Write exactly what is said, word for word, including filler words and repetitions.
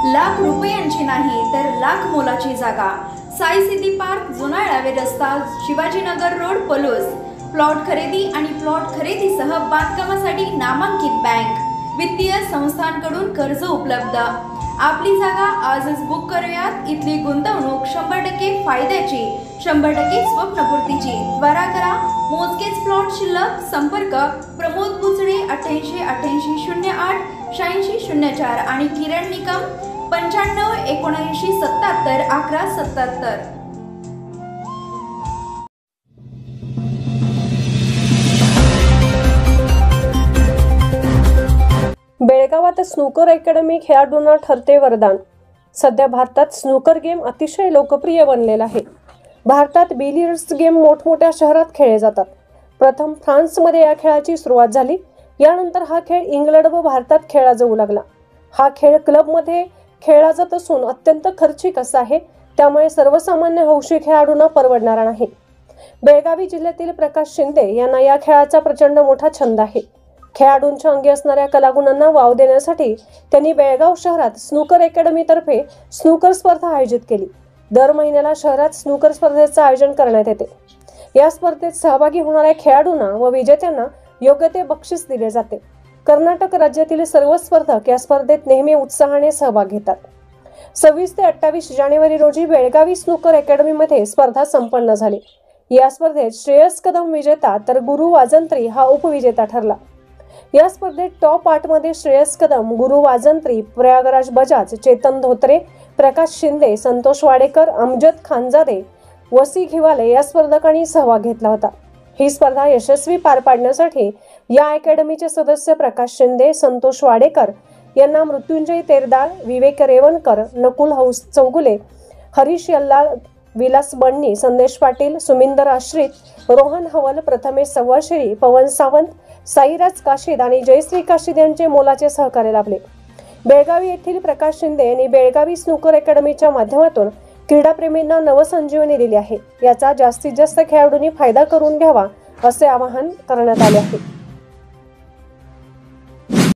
लाख रुपयांची नाही तर लाख मोलाची जागा। साई सिटी पार्क, जुना येळावे रस्ता, शिवाजीनगर रोड, पलूस। प्लॉट खरेदी आणि प्लॉट खरेदीसह बांधकामासाठी नामांकित बँक, वित्तीय संस्थांकडून कर्ज उपलब्ध। आपली जागा आजच बुक करूयात। इथली गुंतवणूक शंभर टक्के फायद्याची, शंभर टक्के स्वप्नपूर्तीची। त्वरा करा, मोजकेच प्लॉट शिल्लक। संपर्क प्रमोद बुचडे अठ्ठ्याऐंशी अठ्ठ्याऐंशी शून्य आठ शहाऐंशी शून्य चार आणि किरण निकम पंच्याण्णव एकोणऐंशी सत्याहत्तर अकरा सत्याहत्तर। बेळगावात स्नूकर अकॅडमी खेळाडूंना ठरते वरदान। सध्या भारतात स्नूकर गेम अतिशय लोकप्रिय बनलेला आहे। भारतात बिलियर्ड्स गेम मोठमोठ्या शहरात खेळले जातात। प्रथम फ्रान्समध्ये या खेळाची सुरुवात झाली। यानंतर हा खेळ इंग्लंड व भारतात खेळला जाऊ लागला। हा खेळ क्लबमध्ये खेळला जात असून अत्यंत खर्चिक असा आहे, त्यामुळे सर्वसामान्य हौशी खेळाडूंना परवडणारा नाही। बेळगावी जिल्ह्यातील प्रकाश शिंदे यांना या खेळाचा प्रचंड मोठा छंद आहे। खेळाडूंच्या अंगी असणाऱ्या कलागुणांना वाव देण्यासाठी त्यांनी बेळगाव शहरात स्नूकर अकॅडमीतर्फे स्नूकर स्पर्धा आयोजित केली। दर महिन्याला शहरात स्नूकर स्पर्धेचे आयोजन करण्यात येते। या स्पर्धेत सहभागी होणाऱ्या खेळाडूंना व विजेत्यांना योग्य ते बक्षीस दिले जाते। कर्नाटक राज्यातील सर्व स्पर्धक या स्पर्धेत नेहमी उत्साहाने सहभाग घेतात। सव्वीस ते अठ्ठावीस जानेवारी रोजी बेळगावी स्नूकर अकॅडमीमध्ये स्पर्धा संपन्न झाली। या स्पर्धेत श्रेयस कदम विजेता तर गुरु वाजंत्री हा उपविजेता ठरला। या स्पर्धेत टॉप आठ मध्ये श्रेयस कदम, गुरु वाजंत्री, प्रयागराज बजाज, चेतन धोत्रे, प्रकाश शिंदे, संतोष वाडेकर, अमजद खानजादे, वसी घिवाले या स्पर्धकांनी सहभाग घेतला होता। ही स्पर्धा यशस्वी पार पाडण्यासाठी या अकॅडमीचे सदस्य प्रकाश शिंदे, संतोष वाडेकर यांना मृत्युंजय तेरदाळ, विवेक रेवणकर, नकुल हौस चौगुले, हरीश यल्लाळ, विलास बन्नी, संदेश पाटील, सुमिंदर आश्रित, रोहन हवल, प्रथमेश सव्वाशिरी, पवन सावंत, साईराज काशीद आणि जयश्री काशीद यांचे मोलाचे सहकार्य लाभले। बेळगावी येथील प्रकाश शिंदे यांनी बेळगावी स्नूकर अकॅडमीच्या माध्यमातून क्रीडाप्रेमींना नवसंजीवनी दिली आहे। याचा जास्तीत जास्त खेळाडूंनी फायदा करून घ्यावा असे आवाहन करण्यात आले आहे।